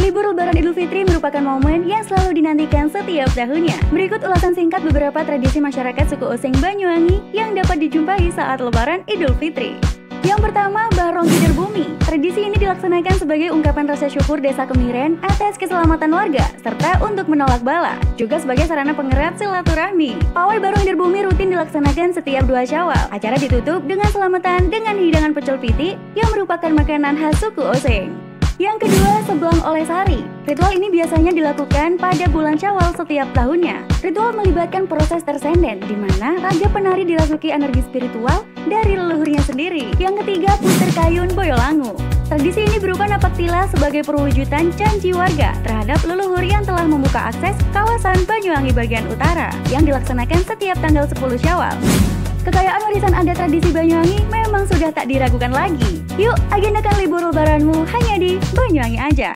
Libur Lebaran Idul Fitri merupakan momen yang selalu dinantikan setiap tahunnya. Berikut ulasan singkat beberapa tradisi masyarakat suku Osing Banyuwangi yang dapat dijumpai saat Lebaran Idul Fitri. Yang pertama, Barong Hidir Bumi. Tradisi ini dilaksanakan sebagai ungkapan rasa syukur Desa Kemiren atas keselamatan warga, serta untuk menolak bala, juga sebagai sarana pengerat silaturahmi. Pawai Barong Hidir Bumi rutin dilaksanakan setiap 2 Syawal. Acara ditutup dengan selamatan dengan hidangan pecel piti yang merupakan makanan khas suku Osing. Yang kedua, Seblang Oleh Sari. Ritual ini biasanya dilakukan pada bulan Syawal setiap tahunnya. Ritual melibatkan proses tersenden, di mana raja penari dirasuki energi spiritual dari leluhurnya sendiri. Yang ketiga, Puter Kayun Boyolangu. Tradisi ini berupa napak tilas sebagai perwujudan janji warga terhadap leluhur yang telah membuka akses kawasan Banyuwangi bagian utara, yang dilaksanakan setiap tanggal 10 Syawal. Kekayaan warisan adat tradisi Banyuwangi memang sudah tak diragukan lagi. Yuk, agendakan libur lebaranmu hanya di Banyuwangi aja.